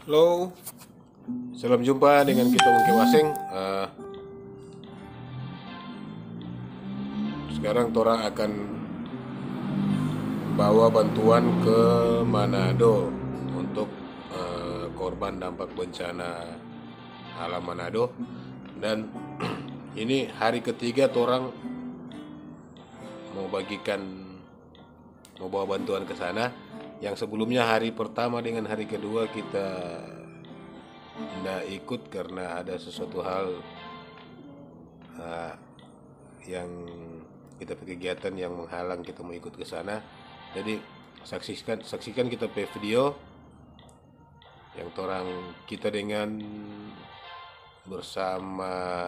Halo, salam jumpa dengan kita Ungki Waseng. Sekarang Tora akan bawa bantuan ke Manado untuk korban dampak bencana alam Manado. Dan ini hari ketiga Torang mau bawa bantuan ke sana. Yang sebelumnya hari pertama dengan hari kedua kita tidak ikut karena ada sesuatu hal yang kita kegiatan yang menghalang kita mau ikut ke sana. Jadi saksikan kita video yang kita dengan bersama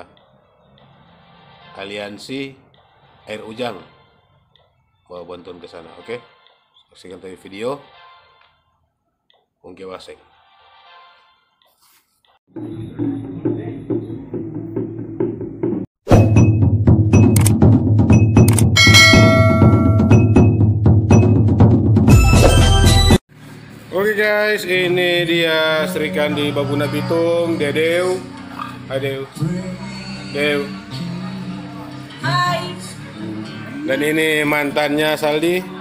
aliansi air ujang bawa bantuan ke sana. Oke? Saksikan video Ungki Waseng. Oke guys, ini dia Sri Kandi Babuna Bitung, Dew. Hai Dew. Hai. Dan ini mantannya Saldi.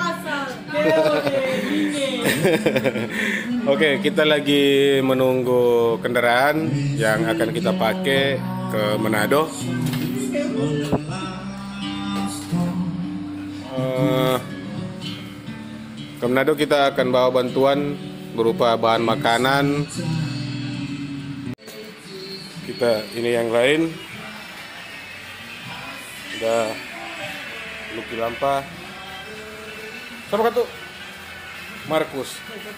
Oke, kita lagi menunggu kendaraan yang akan kita pakai ke Manado. Ke Manado kita akan bawa bantuan berupa bahan makanan. Kita ini yang lain. Ada Luki Lampa. Siapa katu? Markus.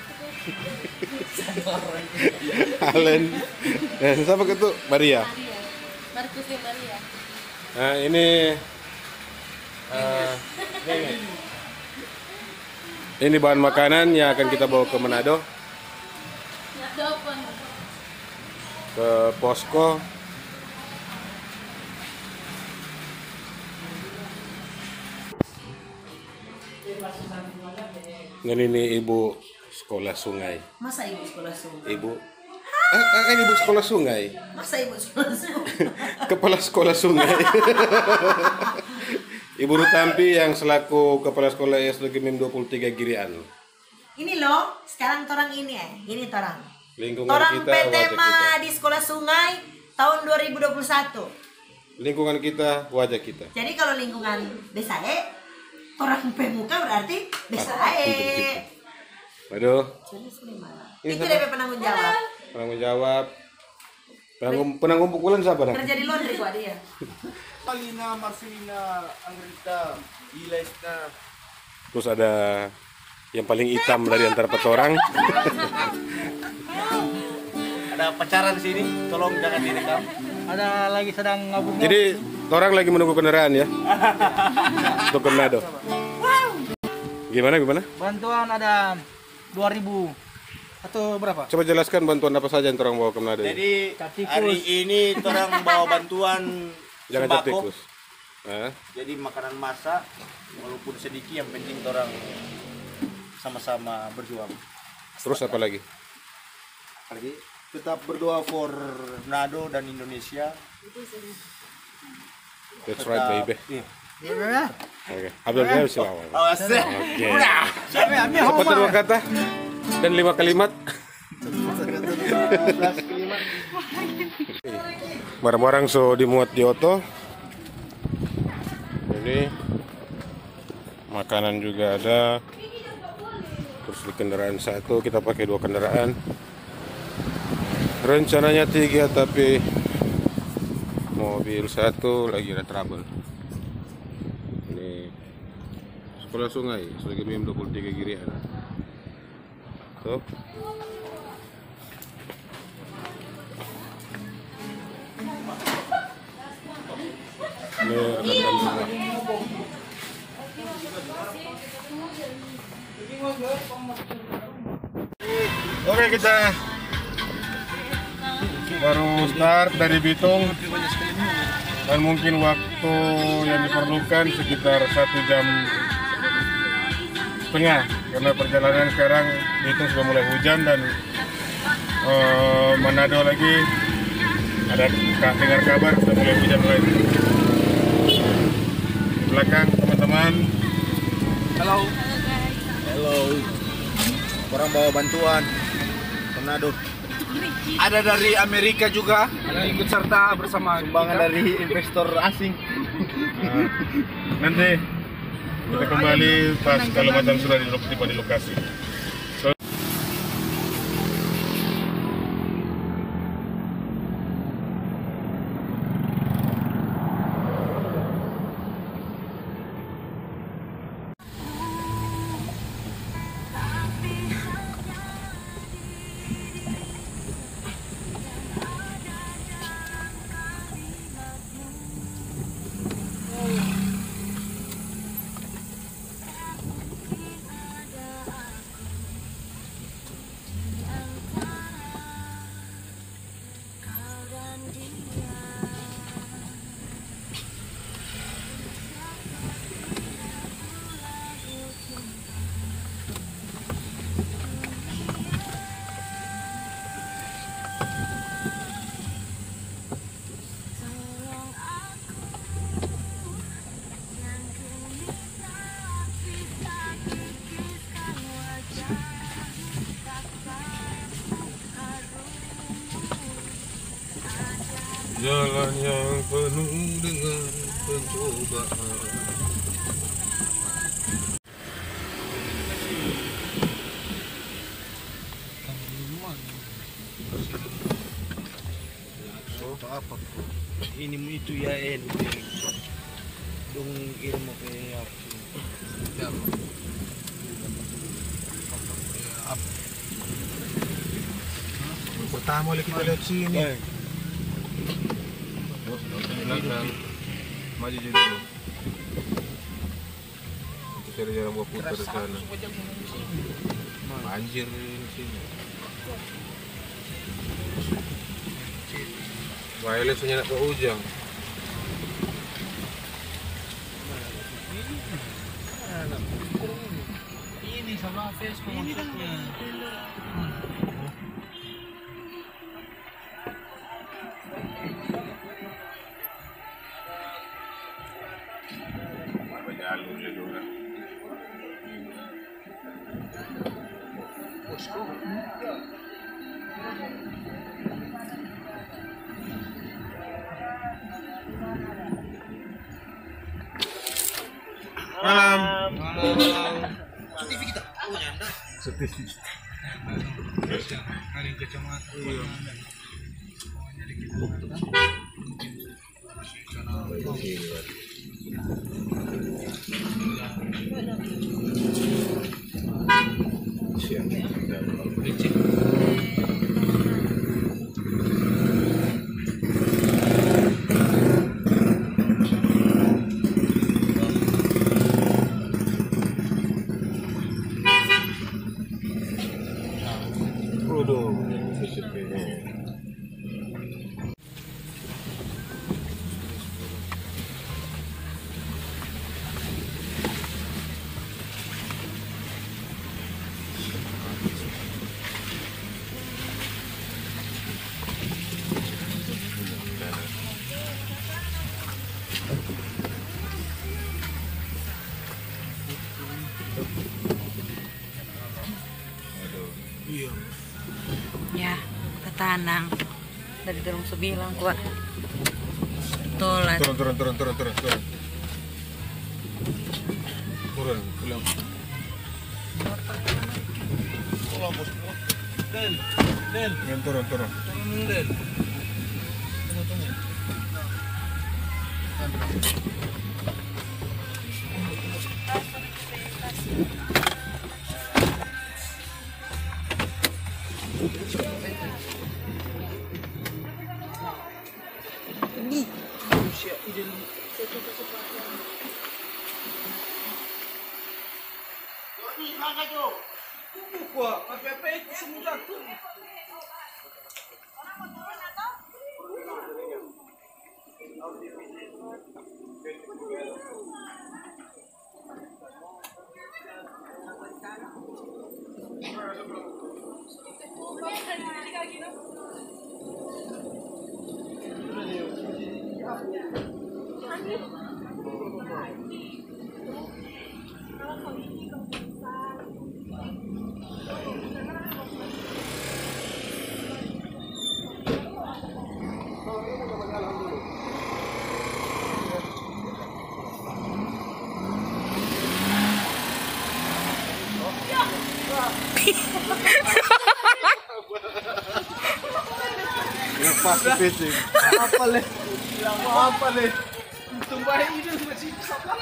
Allen. Dan siapa katu? Maria. Markus dan Maria. Nah ini ini bahan makanan yang akan kita bawa ke Manado, ke posko. Dan ini ibu sekolah sungai. Masa ibu sekolah sungai? Ibu ibu sekolah sungai. Masa ibu sekolah sungai? Kepala sekolah sungai. Ibu Rutampi yang selaku kepala sekolah SD Mim 23 Girian. Ini loh, sekarang torang ini ini torang. Lingkungan Torang kita, PT wajah kita. di sekolah sungai tahun 2021. Lingkungan kita, wajah kita. Jadi kalau lingkungan desa torang pemuka berarti desa Waduh. Itu DP penanggung jawab. Penanggung jawab. Penanggung pukulan siapa dah? Kerja di laundry kok dia. Alina, Marcelina, Angrita, Ilaisna. Terus ada yang paling hitam dari antara petorang. Ada pacaran di sini, tolong jangan direkam. Ada lagi sedang ngabung. Jadi orang lagi menunggu kendaraan ya. Untuk ke Manado. Gimana? Bantuan ada 2.000 atau berapa? Coba jelaskan bantuan apa saja yang orang bawa ke Manado. Jadi hari ini orang bawa bantuan Jangan sembako. tikus. Jadi makanan masak walaupun sedikit yang penting orang sama-sama berjuang. Terus apa lagi? Lagi tetap berdoa for Manado dan Indonesia. That's right baby. Iya. Oke. Abdul Ghani silakan. Oke. Cepat dua kata dan 5 kalimat. Barang-barang so dimuat di oto. Ini makanan juga ada. Terus di kendaraan satu kita pakai 2 kendaraan. Rencananya 3 tapi mobil satu lagi ada trouble. Ini sekolah sungai, sebagai Mim 23 Girian. Tuh. Ini rekan-rekan semua. Oke, kita baru start dari Bitung dan mungkin waktu yang diperlukan sekitar 1 jam setengah karena perjalanan sekarang Bitung sudah mulai hujan dan Manado lagi ada dengar kabar sudah mulai hujan lagi. Belakang teman-teman. Halo. Halo. Orang bawa bantuan. Tornado. Ada dari Amerika juga yang ikut serta bersama sumbangan dari investor asing. Nah, nanti kita kembali pas kalau macam sudah tiba di lokasi. Jalan yang penuh dengan pencobaan. Apa? Ini itu ya dong ilmu kayak apa? Pertama lagi kita lihat sini. Belakang maju dulu. Itu cari jalan buat putar ke sana. Banjir di sini. Wirelessnya nak ke ujung. Ini sama Facebook maksudnya. Malam. TV kita. Oh nyanda. Setif. Ada yang kecamatan. Ya, ke Tanang. Dari Terung Sebilang, kuat. Tolat. Turun. Turun, pulang. Del. Turun. Del. Lepas ke pitching. Apa le? Apa le? Tumbahin itu masih sama.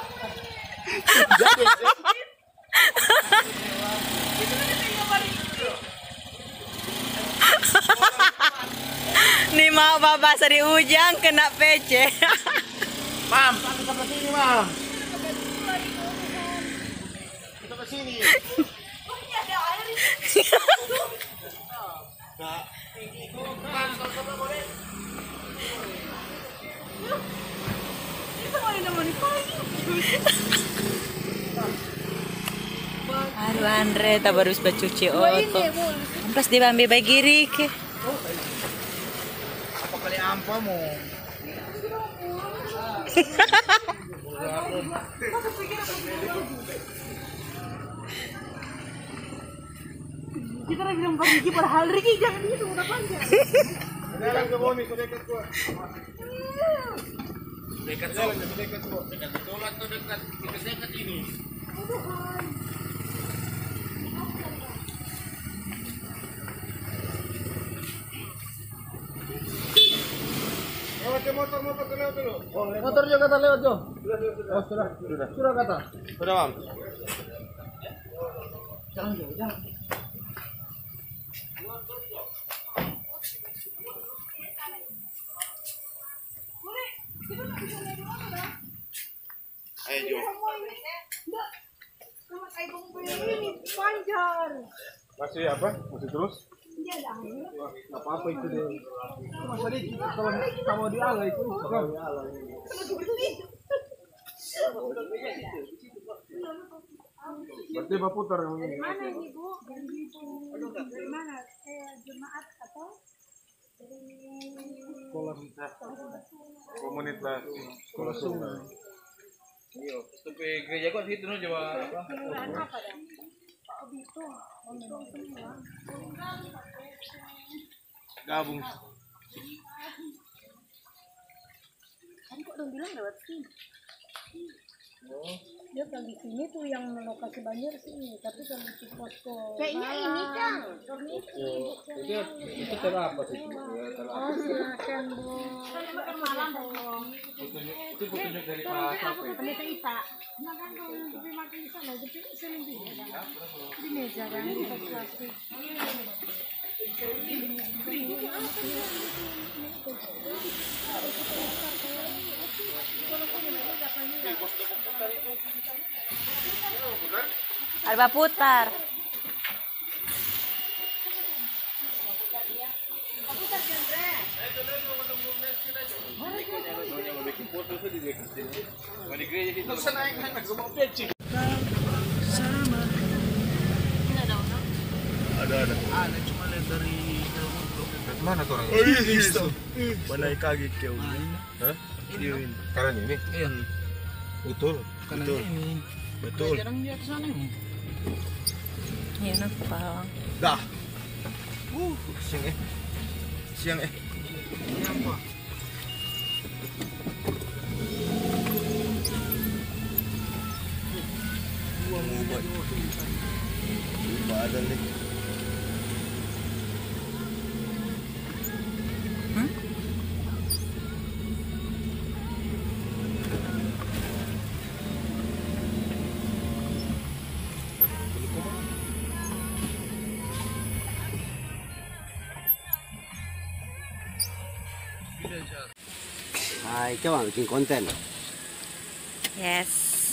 Nih mau babasa di ujang kena PC. Mam, kita ke sini, Mam. Kita ke sini. Aduh Andre, tak baru cuci oto. Pas di bambi bagiri ke. Apa kali ampa mo? Kita lagi lempar gigi padahal Ricky jangan gitu udah panjang. Jalan ke bawah nih, dekat gua. Dekat jalan, dekat gua. Dekat betul atau dekat? Dekat ini. Motor lewat dulu. Motor juga kata lewat Jo. Oh, sudah kata. Sudah, Mam. Jangan Jo, jangan. Ayo Jo. Ini panjang. Masih apa? Masih terus? Dia ada air. Nggak apa-apa itu deh. Masa dia kalau sama di ala itu kalau di ala. Berarti Bapak putar yang ini. Mana ini Bu? Dari mana? Jemaat atau Komunitas. Komunitas. Sekolah sungai. Iya, tapi gereja kok situ no coba apa? kelurahan apa dah? Pak Obito. Untung semua. Gabung. Kan kok udah bilang lewat sini. Dia kalau di sini tuh yang lokasi banjir sini, tapi kalau di posko kayaknya ini kan. Itu cara apa sih? Oh silakan Bu. Kan makan malam dong. Itu petunjuk dari Pak Sapi. Pendeta Ita. Makan dong, tapi makan di sana, tapi selingkuh. Di meja kan, di tas plastik. Alba putar. Ada. Cuma lihat dari Mana tuh orangnya? Oh iya, mana kaget kau? Hah? Iya. Kanan ini? Iya. Betul. Kanan ini. Betul. Jarang dia ke sana nih. Iya nak pawang. Dah. Siang Siang Ini apa? Badan nih. Hai, coba bikin konten. Yes.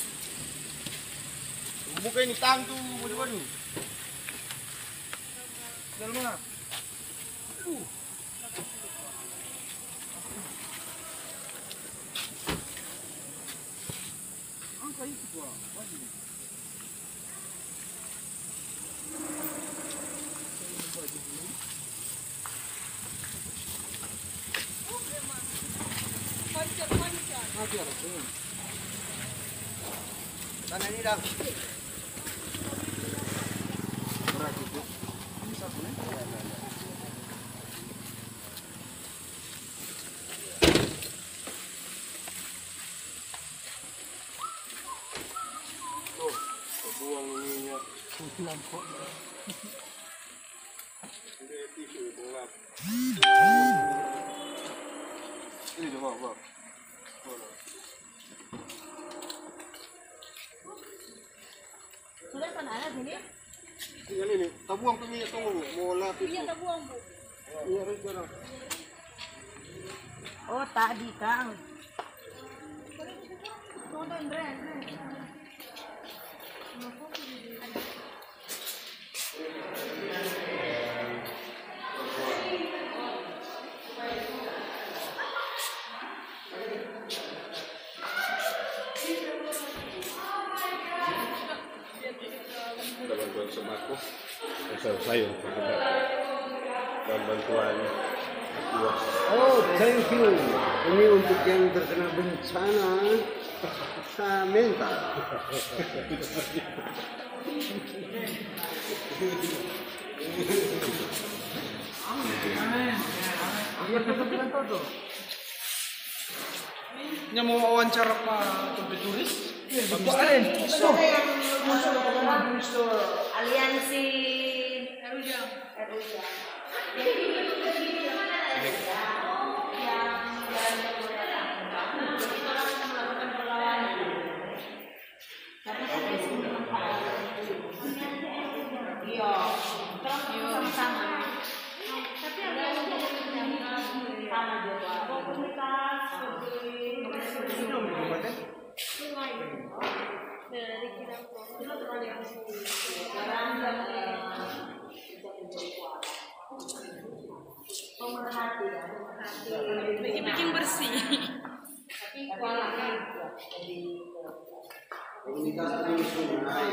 Buka ini tang tuh, waduh. Dalam mana? Angka itu gua, wajib. Sana ini dah. Buang ininya. Ini coba, Bang. Sudah kan ada sini? Tinggal ini, tabuang tuh minyak tunggu, mau lapis. Iya, tak buang, Bu. Iya, Rizal. Oh, tadi Kang. Tunggu, Indra. Ada bantuan sembako. Sayur, dan bantuan dua. Oh, thank you. Ini untuk yang terkena bencana. Saya minta. Nya mau wawancara Pak Topi Turis? Aliansi Eruja. Eruja. Iya, terus sama. Tapi ada sama juga. Komunitas Dari kita aliansi. pemerhati ya. Bikin bersih. Tapi kualitas jadi Komunitas ini sungai.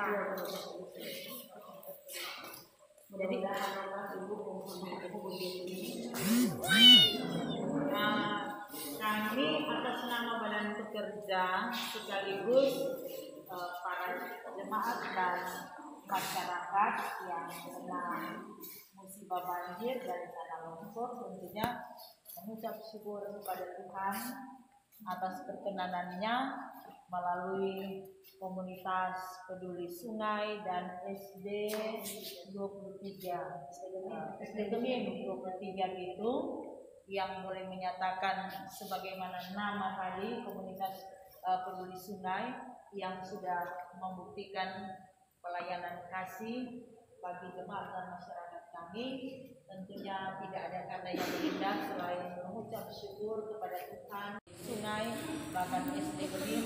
mudah-mudahan Bapak Ibu kami atas nama Badan Pekerja sekaligus para jemaat dan masyarakat yang kena musibah banjir dan tanah longsor tentunya mengucap syukur kepada Tuhan atas perkenanannya melalui komunitas peduli sungai dan SD 23 SD Gemim 23 itu yang boleh menyatakan sebagaimana nama tadi komunitas peduli sungai yang sudah membuktikan pelayanan kasih bagi jemaat dan masyarakat kami. Tentunya tidak ada kata yang indah selain mengucap syukur kepada Tuhan. Sungai bahkan SD Gemim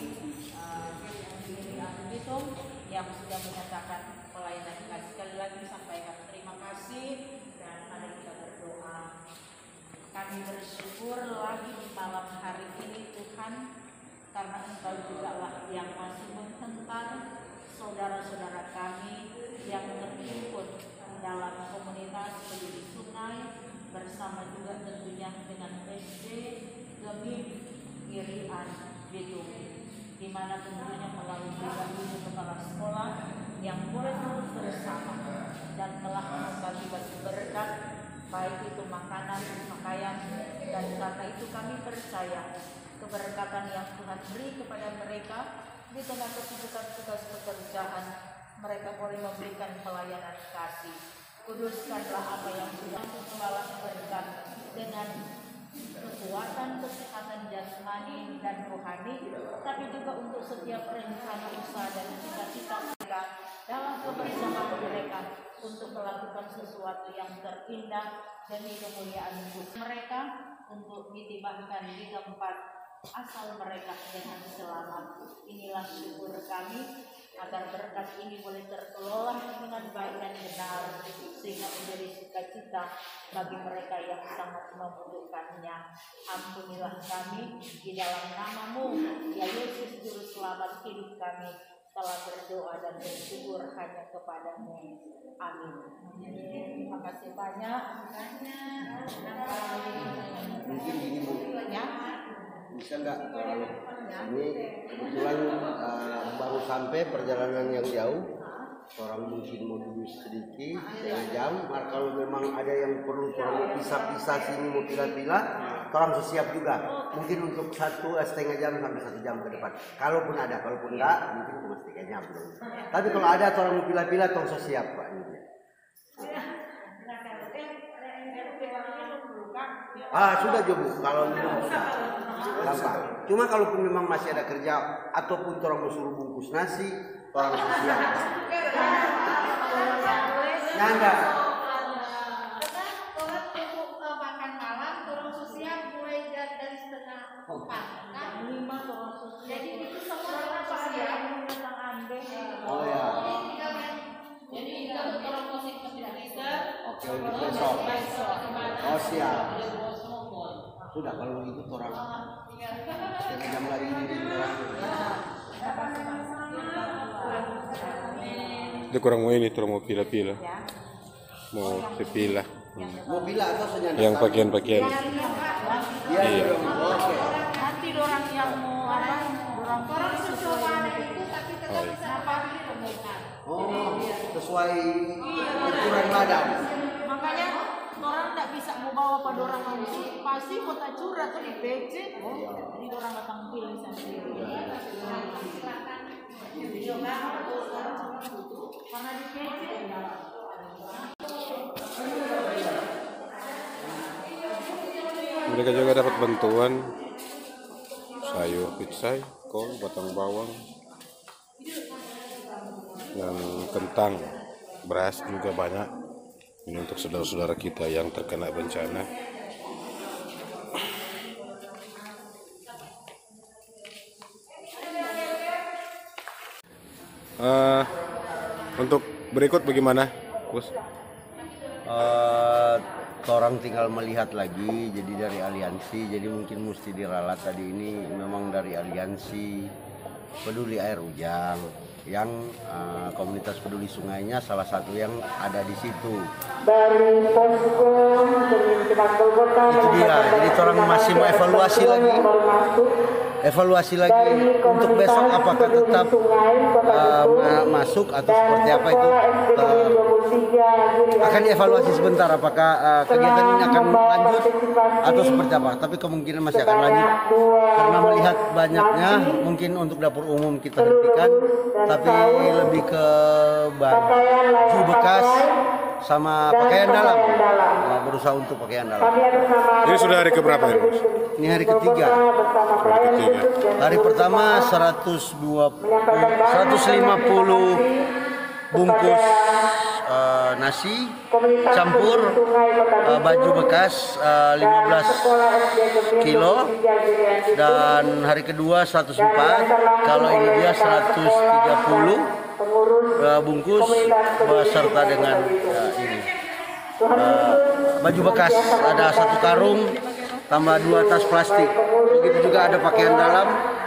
itu yang sudah menyatakan pelayanan kasih. Sekali lagi sampaikan terima kasih dan mari kita berdoa. Kami bersyukur lagi di malam hari ini Tuhan, karena Engkau jugalah yang masih menghentar saudara-saudara kami yang terhimpun dalam komunitas peduli sungai bersama juga tentunya dengan SD Gemim Irian Bitung, di mana tentunya melalui ibu kepala sekolah yang boleh terus bersama dan telah membagi-bagi berkat baik itu makanan, pakaian, dan karena itu kami percaya keberkatan yang Tuhan beri kepada mereka di tengah kesibukan tugas pekerjaan mereka boleh memberikan pelayanan kasih. Kuduskanlah apa yang sudah telah berkat dengan kekuatan kesehatan jasmani dan rohani, tapi juga untuk setiap rencana usaha dan cita-cita mereka dalam kebersamaan mereka untuk melakukan sesuatu yang terindah demi kemuliaan mereka untuk ditibahkan di tempat asal mereka dengan selamat. Inilah syukur kami agar berkat ini boleh terkelola dengan baik dan benar sehingga menjadi sukacita bagi mereka yang sangat membutuhkannya. Ampunilah kami di dalam nama-Mu ya Yesus Juru Selamat hidup kami, telah berdoa dan bersyukur hanya kepada-Mu. Amin. Terima kasih banyak. Ya. bisa nggak kalau ini kebetulan baru sampai perjalanan yang jauh, orang mungkin mau duduk sedikit setengah jam. Kalau memang ada yang perlu orang pisah-pisah sini mau pilih-pilih, orang siap juga. Mungkin untuk setengah jam sampai 1 jam ke depan. Kalaupun ada, kalaupun enggak, mungkin cuma 3 jam belum. Tapi kalau ada orang mau pilih-pilih, orang siap Pak. Sudah Jobu, kalau belum sudah gampang. Cuma kalaupun memang masih ada kerja ataupun orang mau suruh bungkus nasi, orang siap. Nanda. Makan malam, turun sosial mulai dari setengah 4. Jadi itu semua orang sosial datang ambil. Oh ya. Jadi kita tolong musik bisa. Oke, untuk besok. Oh siap. Sudah kalau begitu orang setengah jam lagi ini orang. Dia kurang mau ini, terus mau pila-pila. Mau sepilah. Mau bila atau senyanda? Yang pakaian-pakaian. Iya. Oke. Nanti orang yang mau orang sesuai itu tapi tetap bisa Oh, sesuai ukuran badan. makanya orang tidak bisa mau bawa pada orang langsung pasti kota curah tuh di PC. Jadi orang datang pilih sendiri. Karena di PC Mereka juga dapat bantuan sayur pitsai, kol, batang bawang, dan kentang, beras juga banyak. Ini untuk saudara-saudara kita yang terkena bencana. Untuk berikut bagaimana, Gus? Orang tinggal melihat lagi, jadi dari aliansi, jadi mungkin mesti diralat tadi ini memang dari aliansi peduli air Ujang yang komunitas peduli sungainya salah satu yang ada di situ. Dari posko Itu dia, jadi orang masih mau evaluasi lagi untuk besok apakah tetap masuk atau seperti apa itu akan dievaluasi sebentar apakah kegiatan ini akan lanjut atau seperti apa, tapi kemungkinan masih akan lanjut karena melihat banyaknya mungkin untuk dapur umum kita hentikan, tapi lebih ke baju bekas sama pakaian dalam, berusaha untuk pakaian dalam. Ini sudah hari keberapa ya, Bos? Ini hari ketiga. Hari pertama 150 bungkus nasi campur baju bekas 15 kilo, dan hari kedua 104. Kalau ini dia 130 bungkus beserta dengan ini baju bekas, ada 1 karung tambah 2 tas plastik. Begitu juga ada pakaian dalam,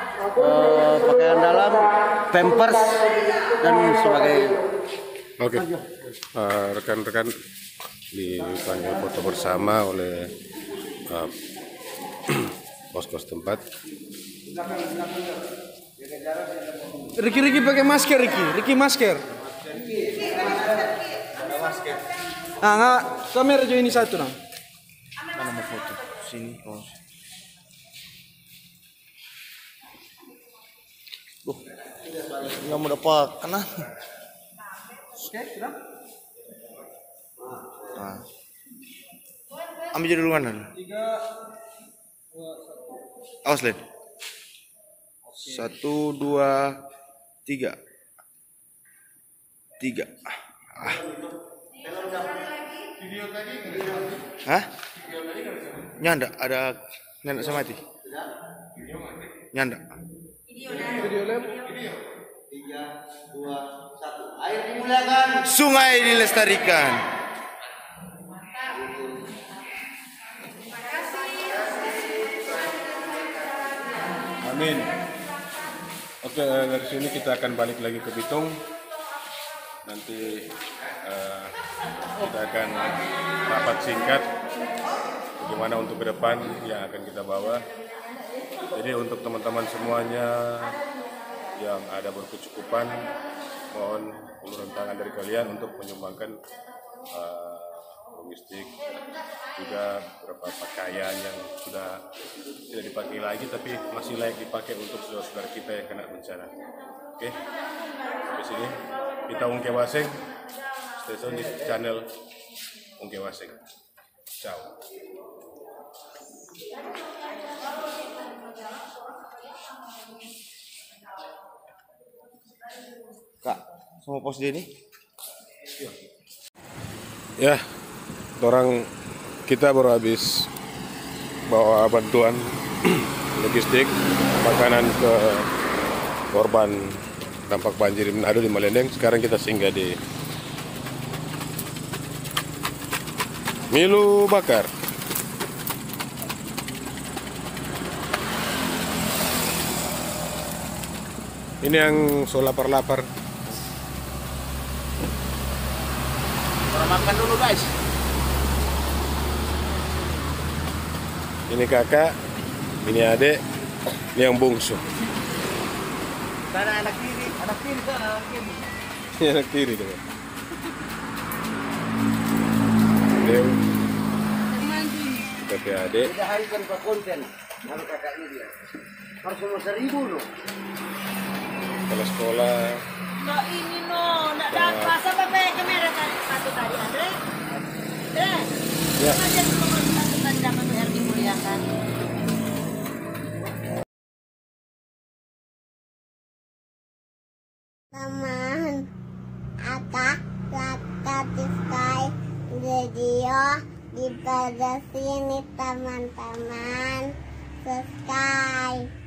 pampers dan sebagainya. Oke. Rekan-rekan dipanggil foto bersama oleh posko setempat. Riki pakai masker, Riki masker. Nggak, kamera jo ini satu nang. Mana mau foto? Sini. Oh. Nggak mau dapat kena. Nah. Ambil jadi duluan kan. 3, 2, 1. Awas Len. 1, 2, 3. 3. Hah? Nyanda ada nyanda sama mati. Nyanda. Video lem. 3, 2, 1. Air dimulakan. Sungai dilestarikan. Amin. Oke, dari sini kita akan balik lagi ke Bitung. Nanti kita akan rapat singkat bagaimana untuk ke depan yang akan kita bawa. Jadi untuk teman-teman semuanya yang ada berkecukupan, mohon uluran tangan dari kalian untuk menyumbangkan logistik, juga beberapa pakaian yang sudah tidak dipakai lagi tapi masih layak dipakai untuk saudara-saudara kita yang kena bencana. Oke, sampai sini kita Ungke Waseng, stay tune di channel Ungke Waseng. Ciao. Kak, semua pos di ini? Ya, kita baru habis bawa bantuan logistik makanan ke korban dampak banjir di Manado di Malendeng. Sekarang kita singgah di Milu Bakar. Ini yang so lapar-lapar. Kita makan dulu guys. Ini kakak, ini adik, ini yang bungsu. Sana anak kiri sana anak kiri. Ini anak tiri tuh. Dew. Tapi adik. Tidak hari tanpa konten. Kalau kakaknya dia. Harus nomor 1000 loh. Kalau sekolah. No ini no, nak dapat sampai kamera satu tadi Andre. Ya. Aja nomor satu tadi dapat RT muliakan. Teman, atak, subscribe video di pada sini teman-teman, subscribe.